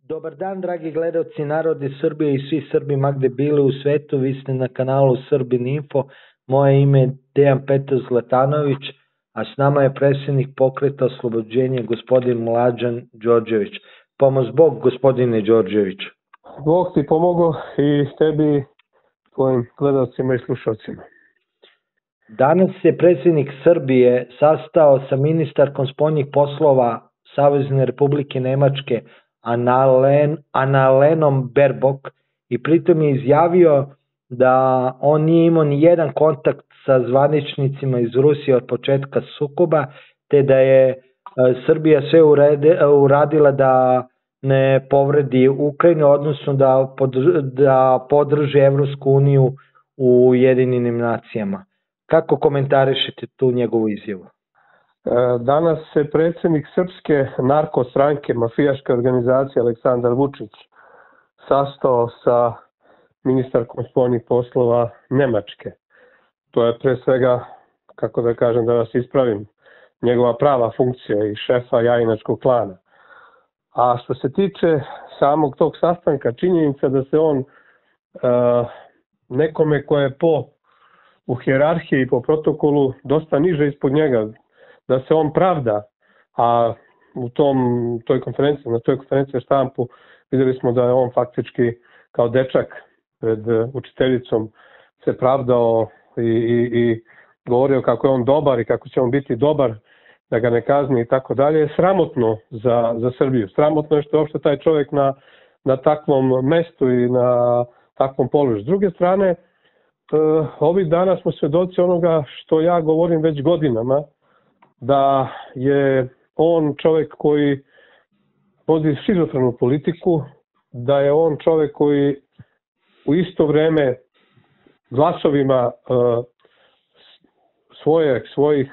Dobar dan, dragi gledalci Narodi Srbije i svi Srbi ma gde bili u svetu. Vi ste na kanalu Srbin Info. Moje ime je Dejan Petar Zlatanović, a s nama je predsjednik Pokreta oslobođenja gospodin Mlađan Đorđević. Pomoz Bog, gospodine Đorđević. Bog ti pomogao i tebi, tvojim gledalcima i slušalcima. Danas se predsjednik Srbije sastao sa ministarkom spoljnih poslova Savezne Republike Nemačke Annalenom Baerbock i pritom je izjavio da on nije imao ni jedan kontakt sa zvaničnicima iz Rusije od početka sukoba, te da je Srbija sve uradila da ne povredi Ukrajinu, odnosno da podrži Evropsku uniju u Ujedinjenim nacijama. Kako komentarišete tu njegovu izjavu? Danas se predsjednik srpske narkostranke, mafijaške organizacije Aleksandar Vučić sastao sa ministarkom spoljnih poslova Nemačke. To je pre svega, kako da kažem, da vas ispravim, njegova prava funkcija i šefa Jajinačkog klana. A što se tiče samog tog sastanka, činjenica da se on nekome ko je u hijerarhiji i po protokolu dosta niže ispod njega, da se on pravda, a na toj konferenciji štampu vidjeli smo da je on faktički kao dečak pred učiteljicom se pravdao i govorio kako je on dobar i kako će on biti dobar, da ga ne kazni i tako dalje, je sramotno za Srbiju. Sramotno je što je uopšte taj čovjek na takvom mestu i na takvom položaju. S druge strane, ovih dana smo svedoci onoga što ja govorim već godinama, da je on čovjek koji vodi šizofrenu politiku, da je on čovjek koji u isto vrijeme glasovima svojih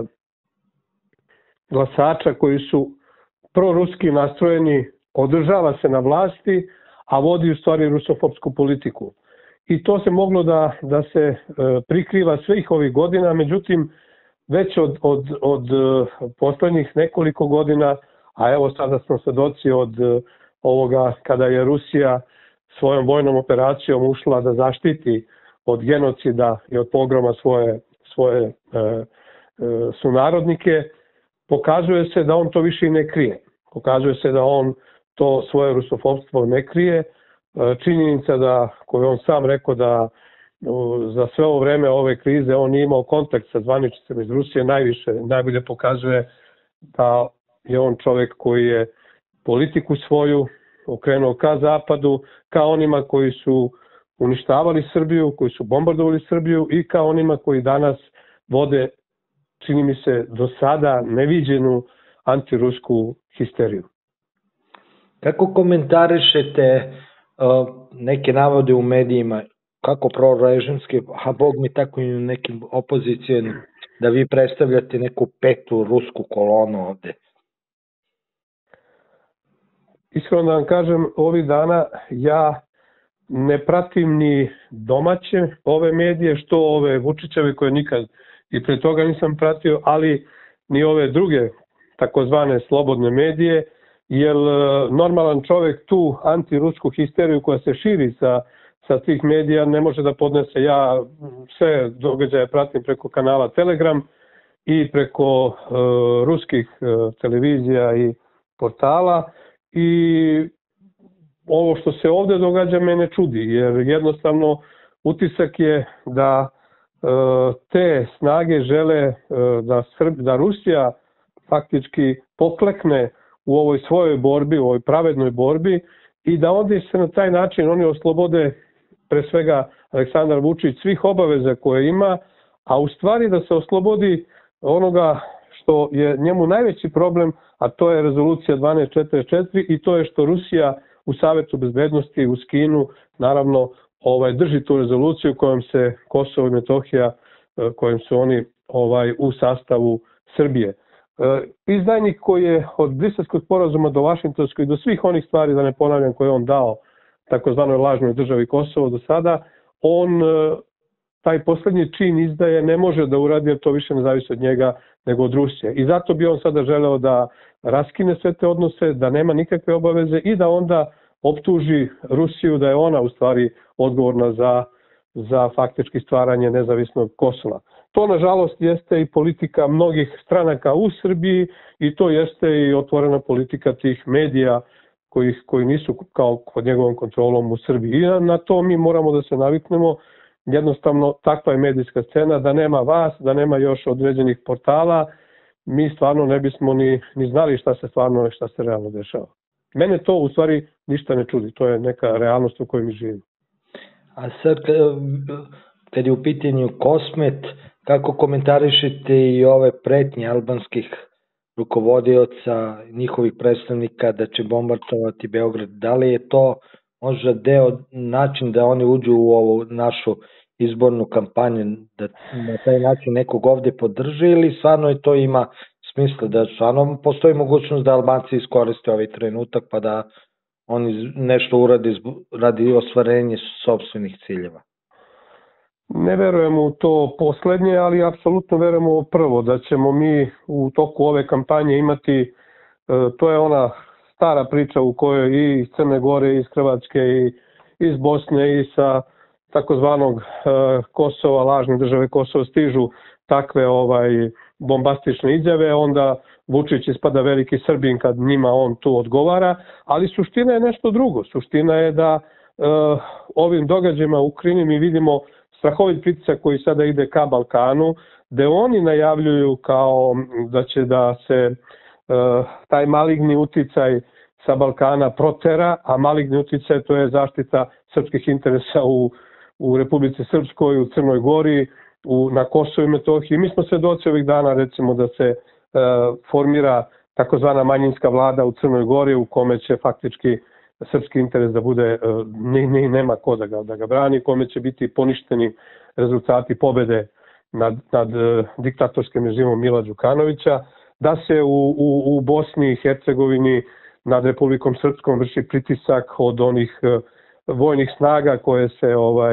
glasača koji su proruski nastrojeni održava se na vlasti, a vodi u stvari rusofopsku politiku. I to se moglo da se prikriva svih ovih godina, međutim već od poslednjih nekoliko godina, a evo sada smo svedoci od ovoga kada je Rusija svojom vojnom operacijom ušla da zaštiti od genocida i od pogroma svoje sunarodnike, pokazuje se da on to više i ne krije. Pokazuje se da on to svoje rusofobstvo ne krije. Činjenica da, koju on sam rekao da za sve ovo vreme ove krize on nije imao kontakt sa zvaničnicima iz Rusije, najbolje pokazuje da je on čovjek koji je politiku svoju okrenuo ka zapadu, ka onima koji su uništavali Srbiju, koji su bombardovali Srbiju i ka onima koji danas vode, čini mi se, do sada neviđenu antirusku histeriju. Kako komentarišete neke navode u medijima, kako prorežimski, a Bog mi tako i u nekim opozicijenim, da vi predstavljate neku petu rusku kolonu ovde? Iskreno da vam kažem, ovih dana ja ne pratim ni domaće ove medije, što ove Vučićeve koje nikad i pre toga nisam pratio, ali ni ove druge takozvane slobodne medije, jer normalan čovjek tu antirusku histeriju koja se širi sa tih medija ne može da podnese. Ja sve događaje pratim preko kanala Telegram i preko ruskih televizija i portala i ovo što se ovdje događa mene čudi, jer jednostavno utisak je da te snage žele da Rusija faktički poklekne u ovoj svojoj borbi, u ovoj pravednoj borbi i da onda se na taj način oni oslobode pre svega Aleksandar Vučić svih obaveza koje ima, a u stvari da se oslobodi onoga što je njemu najveći problem, a to je rezolucija 1244 i to je što Rusija u Savetu bezbednosti uz Kinu naravno drži tu rezoluciju kojom se Kosovo i Metohija, kojim su oni u sastavu Srbije. Izdajnik koji je od Briselskog sporazuma do Vašingtonskog i do svih onih stvari, da ne ponavljam, koje on dao takozvanoj lažnoj državi Kosovo do sada, on taj poslednji čin izdaje ne može da uradi, jer to više ne zavisi od njega nego od Rusije. I zato bi on sada želeo da raskine sve te odnose, da nema nikakve obaveze i da onda optuži Rusiju da je ona u stvari odgovorna za faktički stvaranje nezavisnog Kosova. To, nažalost, jeste i politika mnogih stranaka u Srbiji i to jeste i otvorena politika tih medija koji nisu kao pod njegovom kontrolom u Srbiji. I na to mi moramo da se naviknemo. Jednostavno, takva je medijska scena, da nema vas, da nema još određenih portala, mi stvarno ne bismo ni znali šta se stvarno i šta se realno dešava. Mene to u stvari ništa ne čudi, to je neka realnost u kojoj mi živimo. A sad, kad je u pitanju Kosmet, kako komentarišete i ove pretnje albanskih rukovodioca, njihovih predstavnika da će bombardovati Beograd? Da li je to možda način da oni uđu u ovu našu izbornu kampanju, da na taj način nekog ovde podrže, ili stvarno je to ima smisla, da stvarno postoji mogućnost da Albanci iskoriste ovaj trenutak pa da oni nešto urade radi ostvarenja sopstvenih ciljeva? Ne verujem u to poslednje, ali apsolutno verujem u prvo, da ćemo mi u toku ove kampanje imati, to je ona stara priča u kojoj i iz Crne Gore, i iz Hrvatske, i iz Bosne, i sa takozvanog Kosova, lažne države Kosova, stižu takve bombastične izjave, onda Vučić ispada veliki Srbin kad njima on tu odgovara, ali suština je nešto drugo. Suština je da ovim događajima u Ukrajini mi vidimo strahovit pritisak koji sada ide ka Balkanu, gde oni najavljuju kao da će da se taj maligni uticaj sa Balkana protera, a maligni uticaj to je zaštita srpskih interesa u Republici Srpskoj, u Crnoj Gori, na Kosovu i Metohiji. Mi smo svedoci ovih dana, recimo, da se formira takozvana manjinska vlada u Crnoj Gori, u kome će faktički srpski interes da bude, nema ko da ga brani, kome će biti poništeni rezultati pobede nad diktatorskim režimom Mila Đukanovića, da se u Bosni i Hercegovini nad Republikom Srpskom vrši pritisak od onih vojnih snaga koje se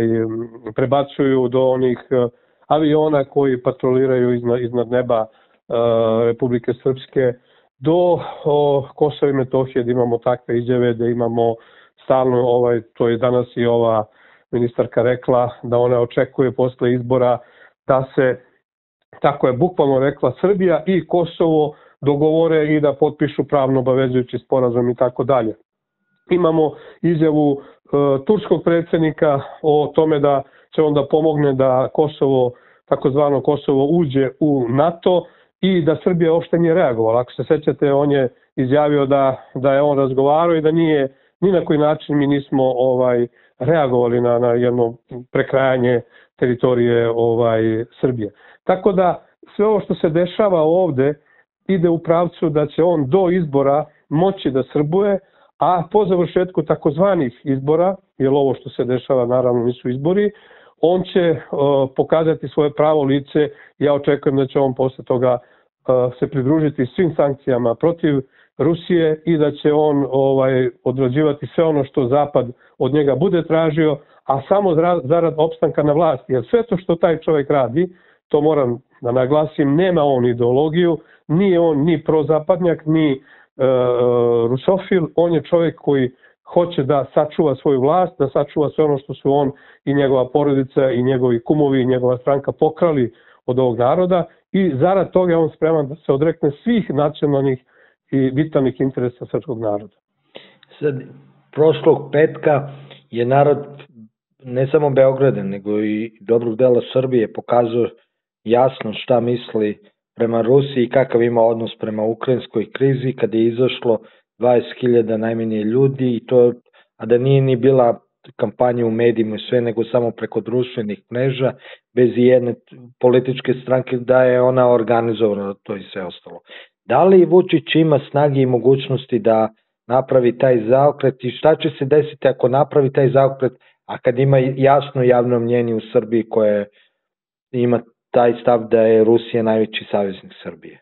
prebacuju do onih aviona koji patroliraju iznad neba Republike Srpske, do Kosova i Metohije, da imamo takve izjave, da imamo stalno, to je danas i ova ministarka rekla, da ona očekuje posle izbora da se, tako je bukvalno rekla, Srbija i Kosovo dogovore i da potpišu pravno obavezujući sporazum i tako dalje. Imamo izjavu turskog predsjednika o tome da će onda pomogne da Kosovo, takozvano Kosovo, uđe u NATO i da Srbija uopšte nije reagovala. Ako se sećate, on je izjavio da je on razgovarao i da nije ni na koji način mi nismo reagovali na jedno prekrajanje teritorije Srbije. Tako da sve ovo što se dešava ovde ide u pravcu da će on do izbora moći da srbuje, a po završetku takozvanih izbora, jer ovo što se dešava naravno nisu izbori, on će pokazati svoje pravo lice. Ja očekujem da će on posle toga se pridružiti svim sankcijama protiv Rusije i da će on odrađivati sve ono što Zapad od njega bude tražio, a samo zarad opstanka na vlasti. Jer sve to što taj čovjek radi, to moram da naglasim, nema on ideologiju, nije on ni prozapadnjak, ni rusofil, on je čovjek koji hoće da sačuva svoju vlast, da sačuva sve ono što su on i njegova porodica i njegovi kumovi i njegova stranka pokrali od ovog naroda, i zarad toga je on spreman da se odrekne svih nacionalnih i vitalnih interesa srpskog naroda. Sad, prošlog petka je narod ne samo Beograda, nego i dobrog dela Srbije pokazao jasno šta misli prema Rusiji i kakav ima odnos prema ukrajinskoj krizi, kada je izašlo 20.000 najmanje ljudi, i to, a da nije ni bila kampanja u medijima i sve, nego samo preko društvenih mreža, bez jedne političke stranke, da je ona organizovana to i sve ostalo. Da li Vučić ima snage i mogućnosti da napravi taj zaokret i šta će se desiti ako napravi taj zaokret, a kad ima jasno javno mnjenje u Srbiji koje ima taj stav da je Rusija najveći saveznik Srbije?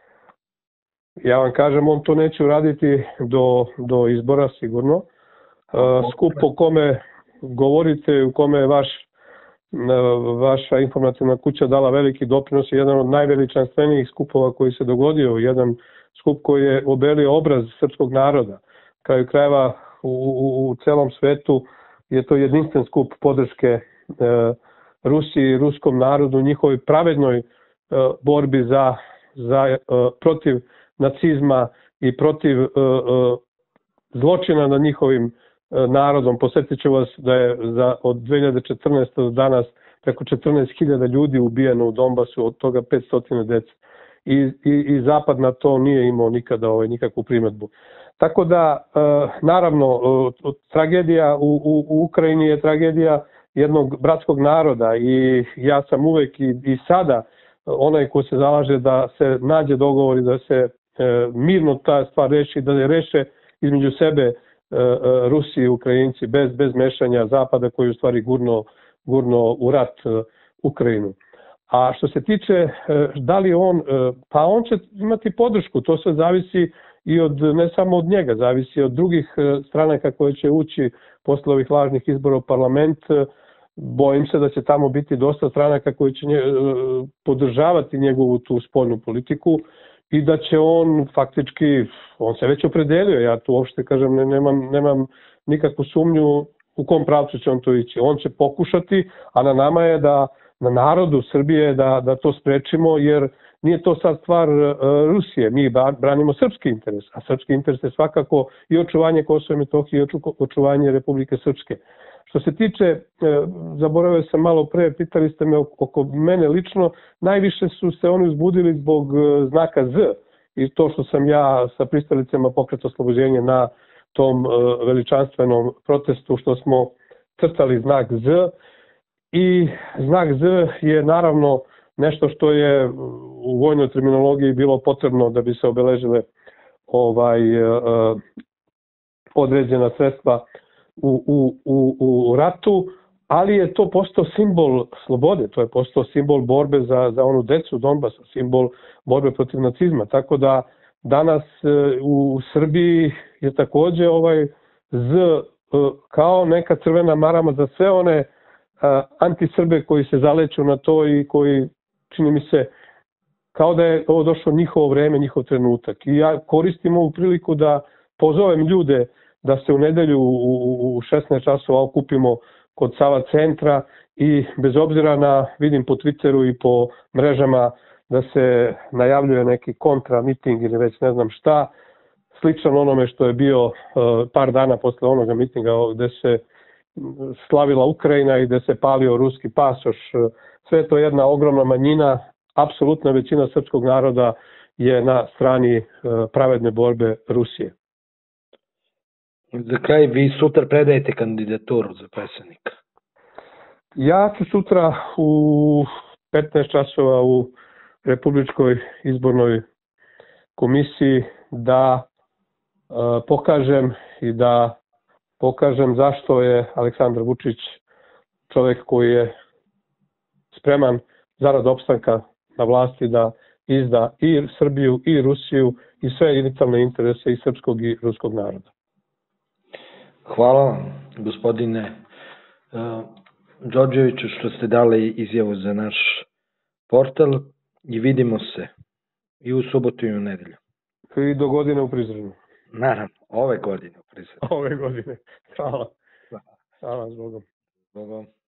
Ja vam kažem, on to neće uraditi do izbora sigurno. Skup o kome govorite, u kome je vaš vaša informativna kuća dala veliki doprinos i jedan od najveličanstvenijih skupova koji se dogodio, jedan skup koji je obelio obraz srpskog naroda. Kraju krajeva u celom svetu je to jedinstven skup podrške Rusiji i ruskom narodu, njihovoj pravednoj borbi protiv nacizma i protiv zločina nad njihovim narodom. Posjetit ću vas da je od 2014. do danas preko 14.000 ljudi ubijeno u Donbasu, od toga 500 dece. I Zapad na to nije imao nikada nikakvu primedbu. Tako da, naravno, tragedija u Ukrajini je tragedija jednog bratskog naroda i ja sam uvek i sada onaj ko se zalaže da se nađe dogovor i da se mirno ta stvar reši, da je reše između sebe Rusi i Ukrajinci bez mešanja Zapada koji u stvari gurno u rat Ukrajinu. A što se tiče da li pa on će imati podršku, to sve zavisi i ne samo od njega, zavisi od drugih stranaka koje će ući posle ovih lažnih izbora u parlament. Bojim se da će tamo biti dosta stranaka koji će podržavati njegovu tu spoljnu politiku i da će on faktički, on se već opredelio, ja tu uopšte kažem nemam nikakvu sumnju u kom pravcu će on to ići. On će pokušati, a na nama je na narodu Srbije da to sprečimo, jer nije to sad stvar Rusije, mi branimo srpski interes, a srpski interes je svakako i očuvanje Kosova i Metohije i očuvanje Republike Srpske. Što se tiče, zaboravio sam malo pre, pitali ste me oko mene lično, najviše su se oni uzbudili zbog znaka Z i to što sam ja sa pristalicama Pokreta oslobođenja na tom veličanstvenom protestu što smo crtali znak Z. I znak Z je naravno nešto što je u vojnoj terminologiji bilo potrebno da bi se obeležile određena sredstva u ratu, ali je to postao simbol slobode, to je postao simbol borbe za onu decu Donbasa, simbol borbe protiv nacizma. Tako da danas u Srbiji je takođe Z kao neka crvena marama za sve one antisrbe koji se zaleću na to i koji, čini mi se, kao da je ovo došlo njihovo vreme, njihov trenutak. I ja koristim ovu priliku da pozovem ljude da se u nedelju u 16 časova okupimo kod Sava centra i bez obzira vidim po Twitteru i po mrežama da se najavljuje neki kontra miting ili već ne znam šta, sličan onome što je bio par dana posle onoga mitinga gde se slavila Ukrajina i gde se palio ruski pasoš. Sve je to jedna ogromna manjina, apsolutna većina srpskog naroda je na strani pravedne borbe Rusije. Za kraj, vi sutra predajete kandidaturu za predsjednika. Ja ću sutra u 15 časova u Republičkoj izbornoj komisiji da pokažem i da pokažem zašto je Aleksandar Vučić čovjek koji je spreman zarad opstanka na vlasti da izda i Srbiju i Rusiju i sve vitalne interese i srpskog i ruskog naroda. Hvala vam, gospodine Đorđeviću, što ste dali izjavu za naš portal i vidimo se i u subotu i u nedelju. I do godine u Prizrenu. Naravno, ove godine u Prizrenu. Ove godine. Hvala. Hvala, zbogom. Zbogom.